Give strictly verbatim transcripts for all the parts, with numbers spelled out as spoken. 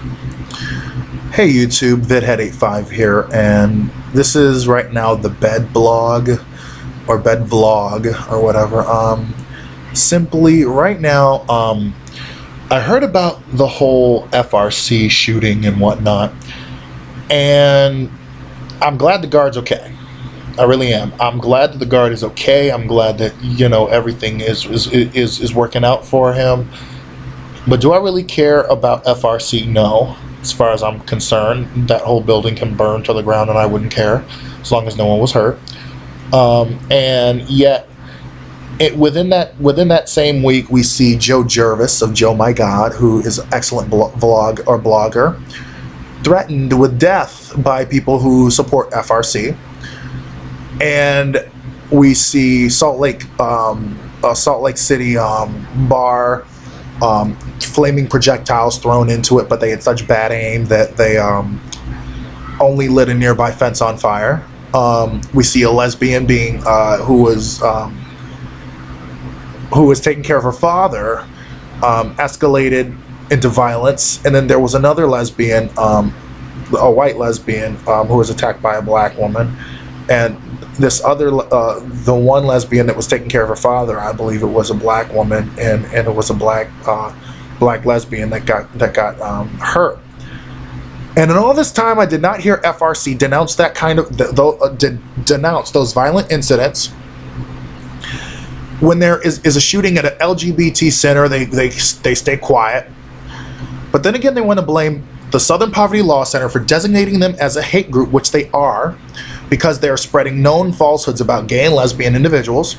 Hey YouTube, vidhead eighty-five here, and this is right now the bed blog or bed vlog or whatever. Um, simply right now, um, I heard about the whole F R C shooting and whatnot, and I'm glad the guard's okay. I really am. I'm glad that the guard is okay. I'm glad that you know everything is is is, is working out for him. But do I really care about F R C? No. As far as I'm concerned, that whole building can burn to the ground and I wouldn't care, as long as no one was hurt. Um, and yet, it, within that within that same week, we see Joe Jervis of Joe My God, who is an excellent vlog or blogger, threatened with death by people who support F R C. And we see Salt Lake, um, uh, Salt Lake City um, bar. Um, flaming projectiles thrown into it, but they had such bad aim that they um, only lit a nearby fence on fire. Um, we see a lesbian being uh, who was um, who was taking care of her father um, escalated into violence, and then there was another lesbian, um, a white lesbian, um, who was attacked by a black woman, and this other, uh, the one lesbian that was taking care of her father, I believe it was a black woman, and, and it was a black uh, black lesbian that got that got um, hurt. And in all this time, I did not hear F R C denounce that kind of th th uh, de denounce those violent incidents. When there is, is a shooting at an L G B T center, they they they stay quiet. But then again, they want to blame the Southern Poverty Law Center for designating them as a hate group, which they are, because they are spreading known falsehoods about gay and lesbian individuals.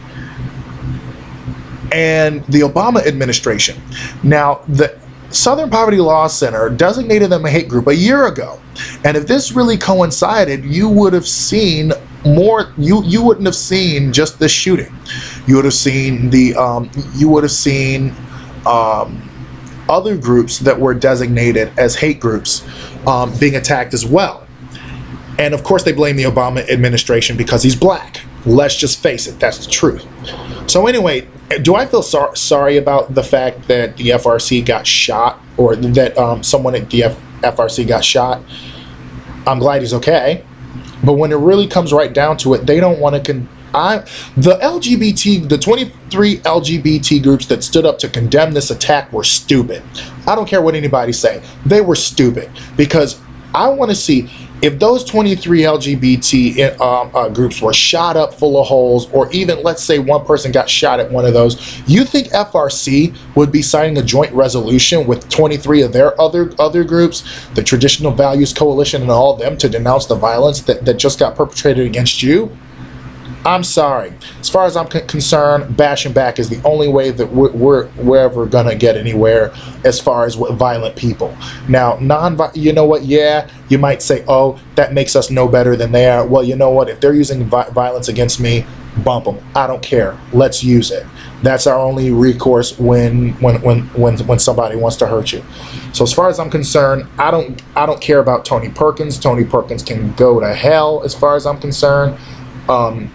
And the Obama administration. Now, the Southern Poverty Law Center designated them a hate group a year ago. And if this really coincided, you would have seen more, you, you wouldn't have seen just the shooting. You would have seen the, um, you would have seen um, other groups that were designated as hate groups um, being attacked as well. And of course they blame the Obama administration because he's black. Let's just face it, that's the truth. So anyway, do I feel sor sorry about the fact that the F R C got shot, or that um, someone at the F FRC got shot? I'm glad he's okay. But when it really comes right down to it, they don't want to con I, the L G B T, the twenty-three L G B T groups that stood up to condemn this attack were stupid. I don't care what anybody say. They were stupid, because I want to see if those twenty-three L G B T um, uh, groups were shot up full of holes, or even let's say one person got shot at one of those. You think F R C would be signing a joint resolution with twenty-three of their other other groups, the Traditional Values Coalition and all of them, to denounce the violence that, that just got perpetrated against you? I'm sorry. As far as I'm concerned, bashing back is the only way that we're, we're, we're ever going to get anywhere as far as with violent people. Now, non you know what? Yeah, you might say, oh, that makes us no better than they are. Well, you know what? If they're using vi violence against me, bump them. I don't care. Let's use it. That's our only recourse when when when when when somebody wants to hurt you. So as far as I'm concerned, I don't I don't care about Tony Perkins. Tony Perkins can go to hell as far as I'm concerned. Um,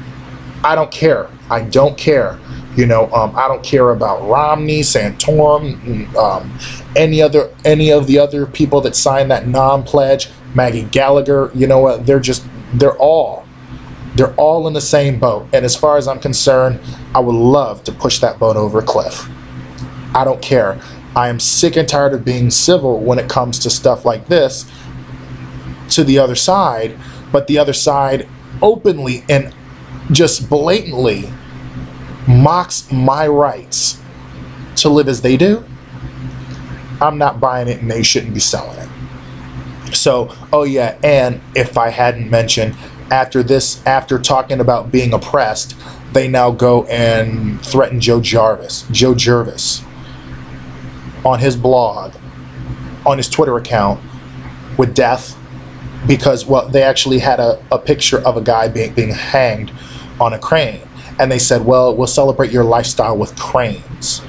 I don't care. I don't care. You know, um, I don't care about Romney, Santorum, um, any other, any of the other people that signed that non-pledge. Maggie Gallagher. You know what? They're just, they're all, they're all in the same boat. And as far as I'm concerned, I would love to push that boat over a cliff. I don't care. I am sick and tired of being civil when it comes to stuff like this to the other side, but the other side openly and just blatantly mocks my rights to live as they do. I'm not buying it, and they shouldn't be selling it. So, oh yeah, and if I hadn't mentioned, after this, after talking about being oppressed, they now go and threaten Joe Jarvis, Joe Jervis, on his blog, on his Twitter account, with death, because, well, they actually had a, a picture of a guy being, being hanged on a crane, and they said, well, we'll celebrate your lifestyle with cranes.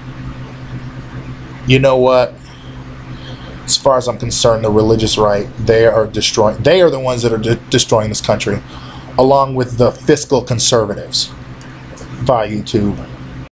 You know what? As far as I'm concerned, the religious right, they are destroying, they are the ones that are de destroying this country, along with the fiscal conservatives. Bye, YouTube.